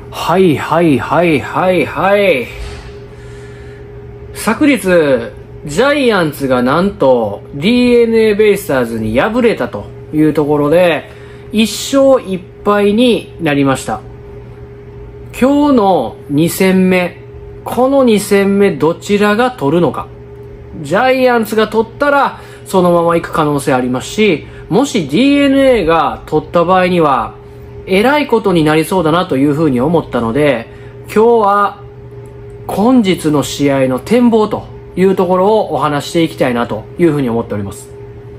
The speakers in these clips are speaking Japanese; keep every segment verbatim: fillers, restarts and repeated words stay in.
はいはいはいはいはい。昨日、ジャイアンツがなんと ディーエヌエー ベイスターズに敗れたというところで、いっ勝いっぱいになりました。今日のに戦目、このに戦目どちらが取るのか。ジャイアンツが取ったらそのまま行く可能性ありますし、もし ディーエヌエー が取った場合には、えらいことになりそうだなというふうに思ったので、今日は本日の試合の展望というところをお話していきたいなというふうに思っております。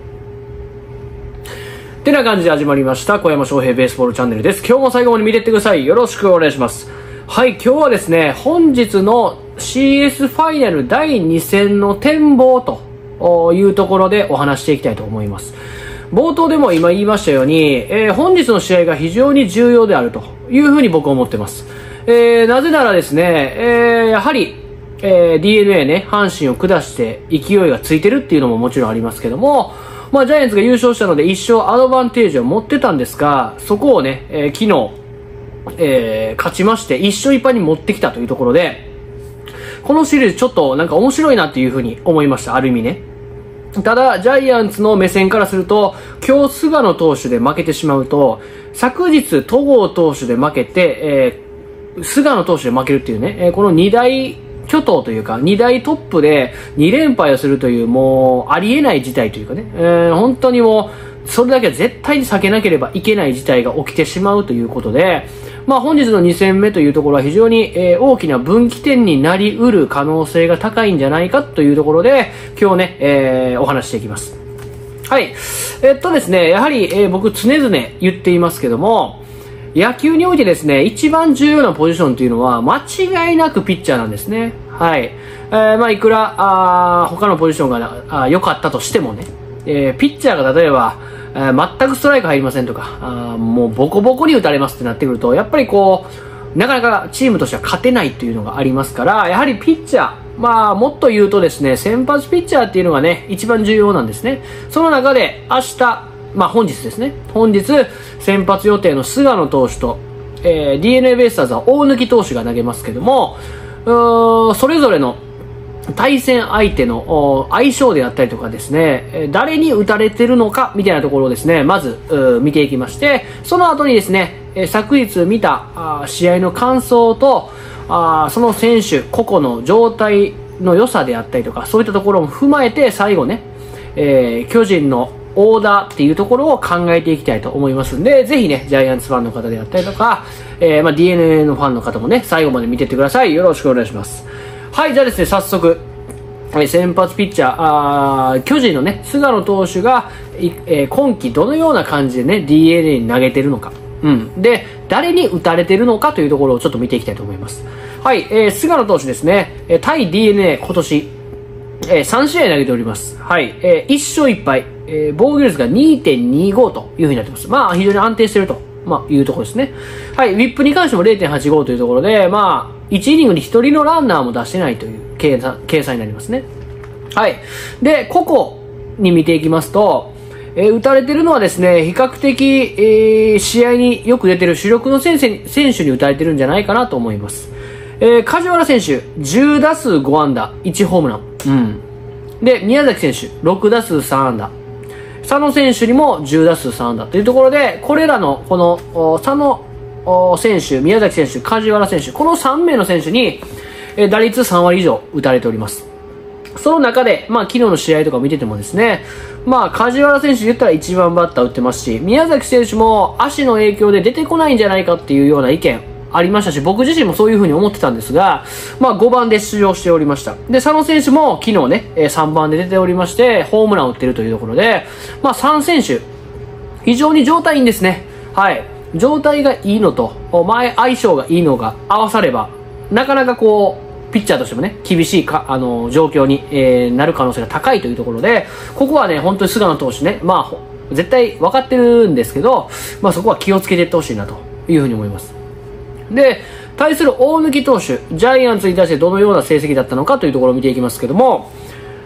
てな感じで始まりました小山翔平ベースボールチャンネルです。今日も最後まで見てってください。よろしくお願いします。はい、今日はですね、本日の シーエス ファイナルだいに戦の展望というところでお話していきたいと思います。冒頭でも今言いましたように、えー、本日の試合が非常に重要であるというふうに僕は思っています。えー、なぜならですね、えー、やはり、えー、ディーエヌエー ね、阪神を下して勢いがついてるっていうのももちろんありますけども、まあジャイアンツが優勝したのでいっ勝アドバンテージを持ってたんですが、そこをね、えー、昨日、えー、勝ちましていっ勝いっ敗に持ってきたというところで、このシリーズちょっとなんか面白いなっていうふうに思いました、ある意味ね。ただ、ジャイアンツの目線からすると、今日菅野投手で負けてしまうと、昨日戸郷投手で負けて、えー、菅野投手で負けるっていうね、えー、この二大巨頭というか、二大トップでに連敗をするという、もう、ありえない事態というかね、えー、本当にもう、それだけは絶対に避けなければいけない事態が起きてしまうということで、まあ本日のに戦目というところは非常に、えー、大きな分岐点になり得る可能性が高いんじゃないかというところで、今日ね、えー、お話していきます。はい。えっとですね、やはり、えー、僕常々言っていますけども、野球においてですね、一番重要なポジションというのは間違いなくピッチャーなんですね。はい。えー、まあいくら、あ他のポジションが良かったとしてもね、えー、ピッチャーが例えば、えー、全くストライク入りませんとか、あもうボコボコに打たれますってなってくると、やっぱりこう、なかなかチームとしては勝てないっていうのがありますから、やはりピッチャー、まあもっと言うとですね、先発ピッチャーっていうのがね、一番重要なんですね。その中で明日、まあ本日ですね、本日先発予定の菅野投手と、えー、ディーエヌエー ベイスターズは大貫投手が投げますけども、うーんそれぞれの対戦相手の相性であったりとかですね、誰に打たれてるのかみたいなところをですね、まず見ていきまして、その後にですね、昨日見た試合の感想と、その選手個々の状態の良さであったりとか、そういったところも踏まえて最後ね、えー、巨人のオーダーっていうところを考えていきたいと思いますんで、ぜひね、ジャイアンツファンの方であったりとか、えー、まあ ディーエヌエー のファンの方もね、最後まで見てってください。よろしくお願いします。はい、じゃあですね、早速、先発ピッチャー、あー巨人のね、菅野投手が、えー、今季どのような感じでね、ディーエヌエー に投げてるのか。うん。で、誰に打たれてるのかというところをちょっと見ていきたいと思います。はい、えー、菅野投手ですね、対 ディーエヌエー 今年、えー、さん試合投げております。はい、えー、いっ勝いっ敗、えー、防御率が にてんにご という風になってます。まあ、非常に安定していると、まあ、いうところですね。はい、ウィップに関しても れいてんはちご というところで、まあ、いちイニングにひとりのランナーも出してないという計算、計算になりますね。はい。で、個々に見ていきますと、えー、打たれてるのはですね、比較的、えー、試合によく出てる主力の選手、選手に打たれてるんじゃないかなと思います。えー、梶原選手、じゅうだすうごあんだ、いちホームラン。うん。で、宮崎選手、ろくだすうさんあんだ。佐野選手にもじゅうだすうさんあんだというところで、これらの、この、佐野選手、宮崎選手、梶原選手、このさん名の選手に、えー、打率さんわり以上打たれております。その中で、まあ昨日の試合とか見ててもですね、まあ梶原選手で言ったらいちばんバッター打ってますし、宮崎選手も足の影響で出てこないんじゃないかっていうような意見ありましたし、僕自身もそういう風に思ってたんですが、まあごばんで出場しておりました。で、佐野選手も昨日ね、さんばんで出ておりまして、ホームランを打ってるというところで、まあさん選手、非常に状態いいんですね。はい。状態がいいのと、前相性がいいのが合わされば、なかなかこう、ピッチャーとしてもね、厳しいか、あの、状況に、えー、なる可能性が高いというところで、ここはね、本当に菅野投手ね、まあ、絶対分かってるんですけど、まあそこは気をつけていってほしいなというふうに思います。で、対する大貫投手、ジャイアンツに対してどのような成績だったのかというところを見ていきますけども、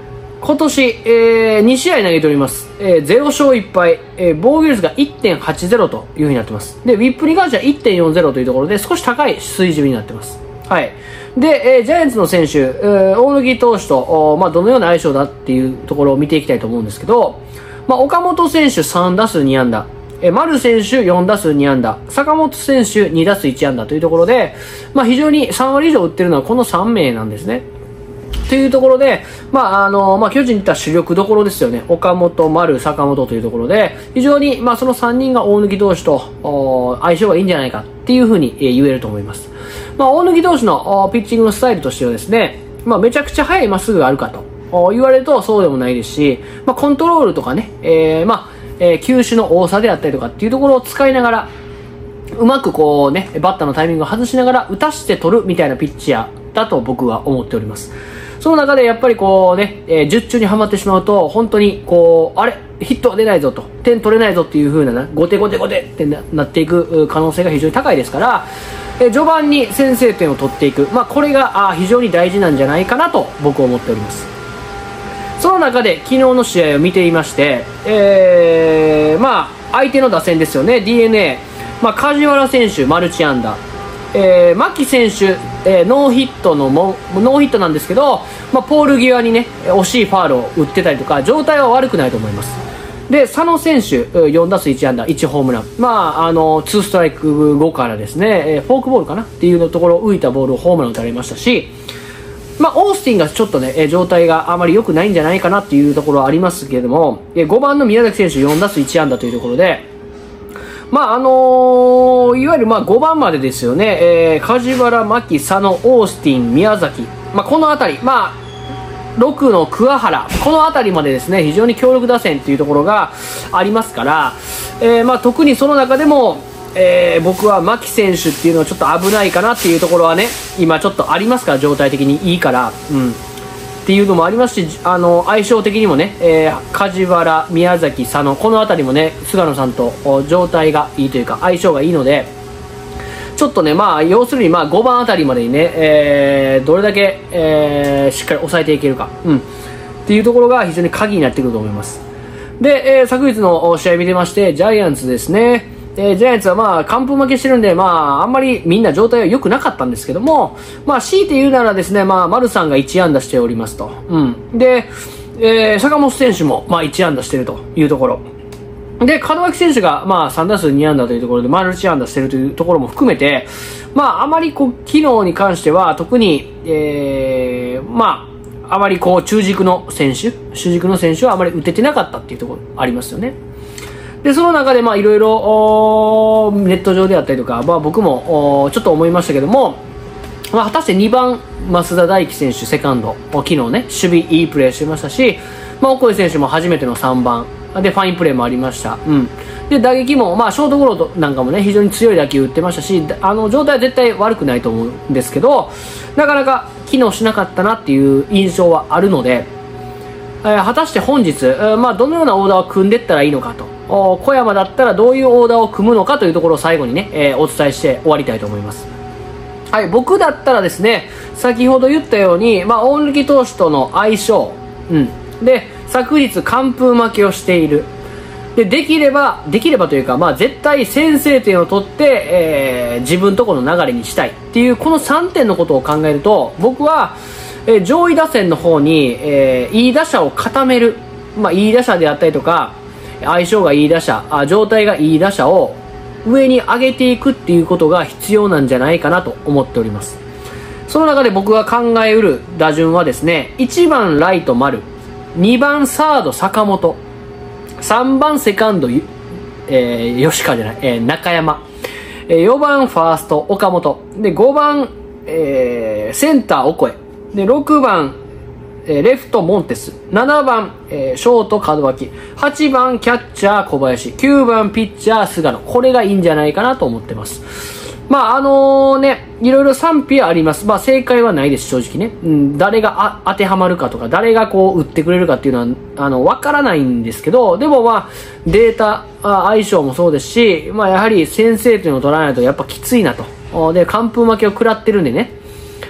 今年、えー、に試合投げております。えー、ゼロ勝いっぱい、えー、防御率が いってんはちゼロ という風になってます。で、ウィップに関しては いってんよんゼロ というところで少し高い水準になってます。はい。で、えー、ジャイアンツの選手、えー、大貫投手と、まあ、どのような相性だっていうところを見ていきたいと思うんですけど、まあ、岡本選手さん打数に安打、えー、丸選手よん打数に安打、坂本選手に打数いち安打というところで、まあ、非常にさん割以上打ってるのはこのさん名なんですね。というところで、まあ、あの、まあ、巨人にいった主力どころですよね。岡本、丸、坂本というところで、非常に、まあ、そのさんにんが大貫投手と相性がいいんじゃないかっていうふうに言えると思います。まあ、大貫投手のピッチングのスタイルとしてはですね、まあ、めちゃくちゃ速いまっすぐがあるかと言われるとそうでもないですし、まあ、コントロールとかね、えー、まあ、えー、球種の多さであったりとかっていうところを使いながら、うまくこうね、バッターのタイミングを外しながら打たして取るみたいなピッチャーだと僕は思っております。その中でやっぱりこうね、えー、術中にはまってしまうと、本当にこう、あれヒット出ないぞと、点取れないぞっていう風なな、後手後手後手ってな、なっていく可能性が非常に高いですから、えー、序盤に先制点を取っていく。まあこれがあ非常に大事なんじゃないかなと僕は思っております。その中で昨日の試合を見ていまして、えー、まあ相手の打線ですよね、ディーエヌエー。まあ梶原選手、マルチ安打。えー、牧選手、えー、ノーヒットのもノーヒットなんですけど、まあ、ポール際にね惜しいファールを打ってたりとか状態は悪くないと思います。で佐野選手よん打数いち安打いちホームラン、まああのにストライク後からですね、えー、フォークボールかなっていうのところ浮いたボールをホームラン打たれましたし、まあ、オースティンがちょっとね、えー、状態があまり良くないんじゃないかなっていうところはありますけれども、えー、ごばんの宮崎選手よん打数いち安打というところで、まああのー、いわゆるまあごばんまでですよね、えー、梶原、牧、佐野、オースティン、宮崎、まあ、この辺り、まあ、ろくの桑原、この辺りまでですね非常に強力打線というところがありますから、えーまあ、特にその中でも、えー、僕は牧選手っていうのはちょっと危ないかなっていうところはね今ちょっとありますから、状態的にいいから。うんっていうのもありますし、あの相性的にもね、えー、梶原、宮崎、佐野、この辺りもね菅野さんと状態がいいというか相性がいいので、ちょっとね、まあ要するにまあごばんあたりまでにね、えー、どれだけ、えー、しっかり抑えていけるか、うん、っていうところが非常に鍵になってくると思います。で、えー、昨日の試合見てまして、ジャイアンツですね。えー、ジャイアンツはまあ完封負けしてるんで、まああんまりみんな状態は良くなかったんですけども、まあ強いて言うならですね、まあ丸さんがいち安打しておりますと。うん。で、えー、坂本選手もまあいち安打してるというところ。で、門脇選手がまあさん打数に安打というところでマルチ安打してるというところも含めて、まああまりこう機能に関しては特に、えー、まああまりこう中軸の選手、主軸の選手はあまり打ててなかったっていうところありますよね。で、その中でまあいろいろネット上であったりとか、まあ僕もちょっと思いましたけども、まあ果たしてにばん増田大輝選手セカンド、昨日ね、守備いいプレーしてましたし、まあオコエ選手も初めてのさんばん、でファインプレーもありました。うん。で、打撃も、まあショートゴロなんかもね、非常に強い打球打ってましたし、あの状態は絶対悪くないと思うんですけど、なかなか機能しなかったなっていう印象はあるので、えー、果たして本日、えー、まあどのようなオーダーを組んでいったらいいのかと。小山だったらどういうオーダーを組むのかというところを最後にね、えー、お伝えして終わりたいと思います。はい、僕だったらですね、先ほど言ったように、まあ、大貫投手との相性、うん。で、昨日完封負けをしている。で、できれば、できればというか、まあ、絶対先制点を取って、えー、自分とこの流れにしたいっていう、このさんてんのことを考えると、僕は、えー、上位打線の方に、えー、いい打者を固める。まあ、いい打者であったりとか、相性がいい打者、あ、状態がいい打者を上に上げていくっていうことが必要なんじゃないかなと思っております。その中で僕が考えうる打順はですね、いちばんライト丸、にばんサード坂本、さんばんセカンド、えー、吉川じゃない、えー、中山、えー、よんばんファースト岡本、でごばん、えー、センターオコエ、でろくばんえー、レフトモンテス、ななばん、えー、ショート門脇、はちばんキャッチャー小林、きゅうばんピッチャー菅野、これがいいんじゃないかなと思ってます。まああのね、いろいろ賛否はあります。まあ正解はないです、正直ね。うん、誰があ当てはまるかとか、誰がこう打ってくれるかっていうのは、あの、わからないんですけど、でもまあ、データ、あ相性もそうですし、まあやはり先制点を取らないとやっぱきついなと。で、完封負けを食らってるんでね。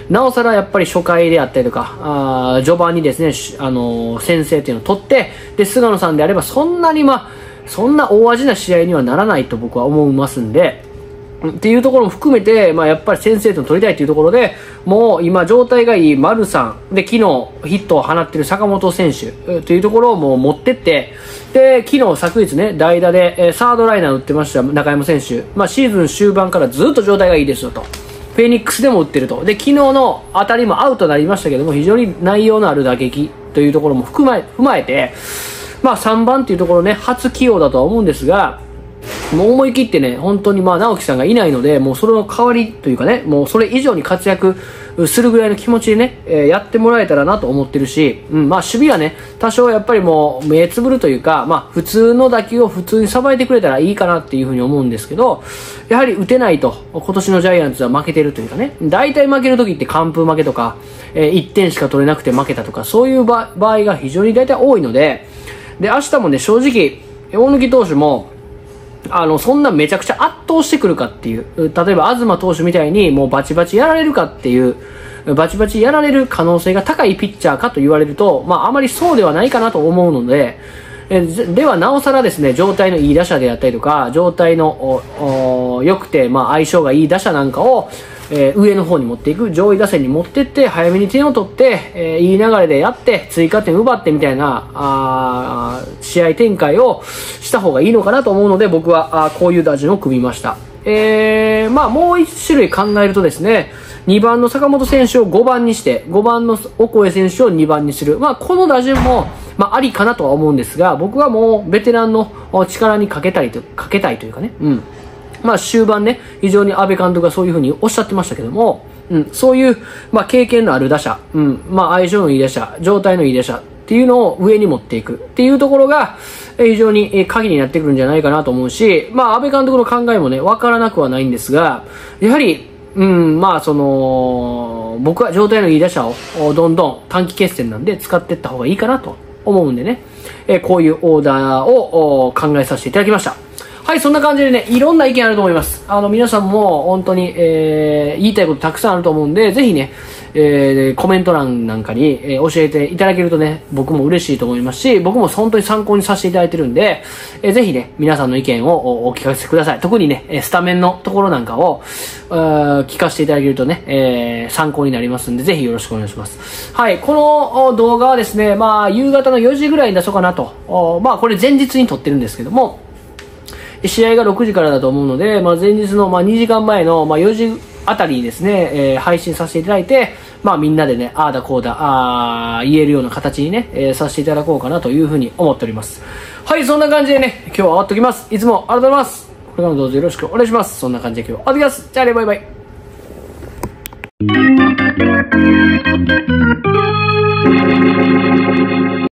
なおさらやっぱり初回であったりとか、あ序盤にですね、あのー、先制っていうのを取って、で、菅野さんであればそんなにまあ、そんな大味な試合にはならないと僕は思いますんで、っていうところも含めて、まあ、やっぱり先制点を取りたいというところで、もう今状態がいい丸さんで、昨日ヒットを放っている坂本選手というところをもう持ってって、で、昨日昨日ね、代打でサードライナー打ってました中山選手、まあ、シーズン終盤からずっと状態がいいですよと。フェニックスでも打ってると。で、昨日の当たりもアウトになりましたけども、非常に内容のある打撃というところも含まえ、踏まえて、まあさんばんというところね、初起用だとは思うんですが、もう思い切ってね、本当にまあ直樹さんがいないので、もうそれの代わりというかね、もうそれ以上に活躍するぐらいの気持ちでね、えー、やってもらえたらなと思ってるし、うん、まあ守備はね、多少やっぱりもう目つぶるというか、まあ普通の打球を普通にさばいてくれたらいいかなっていうふうに思うんですけど、やはり打てないと、今年のジャイアンツは負けてるというかね、大体負ける時って完封負けとか、えー、いってんしか取れなくて負けたとか、そういう場合が非常に大体多いので、で、明日もね、正直、大貫投手も、あの、そんなめちゃくちゃ圧倒してくるかっていう、例えば東投手みたいにもうバチバチやられるかっていう、バチバチやられる可能性が高いピッチャーかと言われると、まああまりそうではないかなと思うので、えではなおさらですね、状態のいい打者であったりとか、状態の良くて、まあ相性がいい打者なんかを、えー、上の方に持っていく、上位打線に持っていって、早めに点を取って、えー、いい流れでやって、追加点奪ってみたいな、あ試合展開をした方がいいのかなと思うので、僕はあこういう打順を組みました。えー、まあもう一種類考えるとですね、にばんの坂本選手をごばんにして、ごばんのオコエ選手をにばんにする。まあこの打順も、まあありかなとは思うんですが、僕はもうベテランの力にかけたいと、かけたいというかね、うん。まあ終盤ね、非常に安倍監督がそういうふうにおっしゃってましたけども、うん、そういう、まあ経験のある打者、うん、まあ相性のいい打者、状態のいい打者っていうのを上に持っていくっていうところが、非常に鍵になってくるんじゃないかなと思うし、まあ安倍監督の考えもね、わからなくはないんですが、やはり、うん、まあその、僕は状態のいい打者をどんどん短期決戦なんで使っていった方がいいかなと思うんでね、えこういうオーダーを考えさせていただきました。はい、そんな感じでね、いろんな意見あると思います。あの、皆さんも本当に、えー、言いたいことたくさんあると思うんで、ぜひね、えー、コメント欄なんかに、えー、教えていただけるとね、僕も嬉しいと思いますし、僕も本当に参考にさせていただいてるんで、えー、ぜひね、皆さんの意見をお聞かせください。特にね、スタメンのところなんかを、聞かせていただけるとね、えー、参考になりますんで、ぜひよろしくお願いします。はい、この動画はですね、まあ、夕方のよじぐらいに出そうかなと。まあ、これ前日に撮ってるんですけども、試合がろくじからだと思うので、まあ、前日のまあにじかんまえのまあよじあたりにですね、えー、配信させていただいて、まあみんなでね、ああだこうだ、あ言えるような形にね、えー、させていただこうかなというふうに思っております。はい、そんな感じでね、今日は終わっておきます。いつもありがとうございます。これからもどうぞよろしくお願いします。そんな感じで今日は終わっておきます。じゃあね、バイバイ。